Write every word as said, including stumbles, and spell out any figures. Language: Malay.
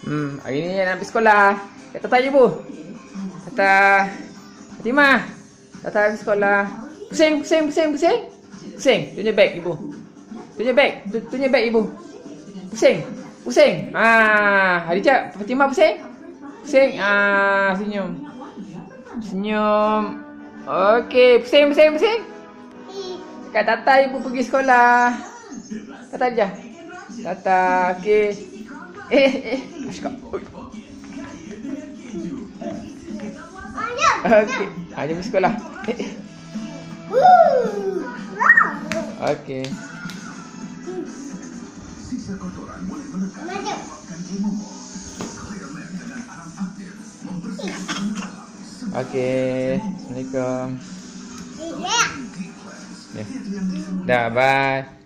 Hmm, hari ni nak pergi sekolah. Kata tanya ibu. Kata Fatimah. Kata pergi sekolah. Pusing, pusing, pusing, pusing. Pusing. Tunjuk beg ibu. Tunjuk beg. Tunjuk beg ibu. Pusing. Pusing. Ah, Hadijah, Fatimah pusing. Pusing. Ah, senyum. Senyum. Okey, pusing, pusing, pusing. Kak Tata ibu pergi sekolah. Tata aja. Tata, okey. Eh, eh, Ashka. Okey, ah, dia pergi sekolah. Eh, eh. Okey. Okey, Assalamualaikum. Ya. Dah, bye.